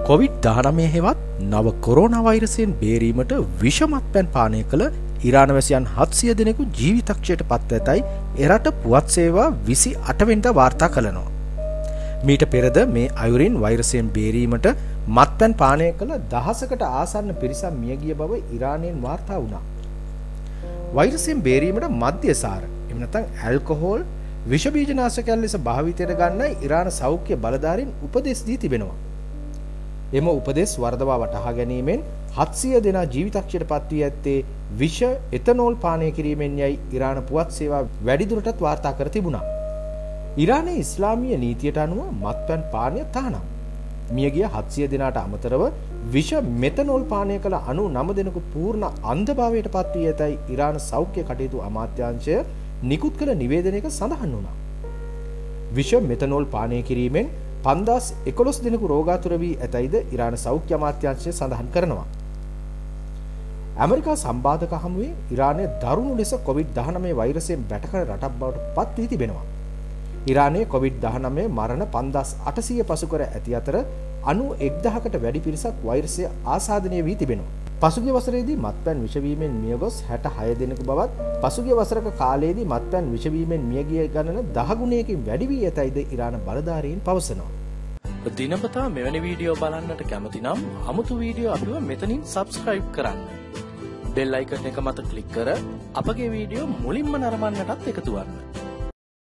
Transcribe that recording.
COVID-19 හෙවත් නව corona වෛරසයෙන් බේරීමට විෂ මත්පැන් පානය කළ ඉරාන වැසියන් 700 දෙනෙකු ජීවිතක්ෂයට පත්ව ඇතැයි එරට පුවත් සේවා 28 වෙනිදා වාර්තා කළනවා. මීට පෙරද මේ අයුරින් වෛරසයෙන් බේරීමට මත්පැන් පානය කළ දහසකට ආසන්න පිරිසක් මියගිය බව ඉරානයෙන් වාර්තා වුණා. වෛරසයෙන් බේරීමට මද්‍යසාර එහෙම නැත්නම් ඇල්කොහොල් විෂ බීජනාශකයන් ලෙස භාවිතයට ගන්නයි ඉරාන සෞඛ්‍ය බලධාරීන් උපදෙස් දී තිබෙනවා. එම උපදෙස් වර්ධවා වටහා ගැනීමෙන් 700 දෙනා ජීවිතක්ෂයට පත් වී ඇත්තේ විෂ එතනෝල් පානය කිරීමෙන් යයි ඉරාන පුවත් සේවා වැඩිදුරටත් වාර්තා කර තිබුණා. ඉරානයේ ඉස්ලාමීය නීතියට අනුව මත්පැන් පානය තහනම්. මියගිය 700 දෙනාට අමතරව විෂ මෙතනෝල් පානය කළ 99 දෙනෙකු පූර්ණ අන්ධභාවයට පත් වී ඇතැයි ඉරාන සෞඛ්‍ය කටයුතු අමාත්‍යාංශය නිකුත් කළ නිවේදනයක සඳහන් වුණා. විෂ මෙතනෝල් පානය කිරීමෙන් 5011 දෙනෙකු රෝගාතුර වී ඇතැයිද ඉරාන සෞඛ්‍ය අමාත්‍යාංශය සඳහන් කරනවා. ඇමරිකා සම්බාධක හමුවේ ඉරානය දරුණු ලෙස COVID-19 වෛරසයෙන් බැටකන රටක් බවට පත් වී තිබෙනවා. ඉරානයේ COVID-19 මරණ 5800 පසු කර ඇති අතර 91000කට වැඩි පිරිසක් වෛරසය ආසාදනය වී තිබෙනවා. පසුගිය වසරේදී මත්පැන් විෂවීමෙන් මියගොස් 66 දෙනෙකු බවත් පසුගිය වසරක කාලයේදී මත්පැන් විෂවීමෙන් මියගිය ගණන 10 ගුණයකින් වැඩි වී ඇතැයිද ඉරාන බලධාරීන් පවසනවා. දිනපතා මෙවැනි වීඩියෝ බලන්නට කැමති නම් අමුතු වීඩියෝ අපිව මෙතනින් සබ්ස්ක්‍රයිබ් කරන්න. බෙල් අයිකන් එක මත ක්ලික් කර අපගේ වීඩියෝ මුලින්ම නරඹන්නටත් එකතු වන්න.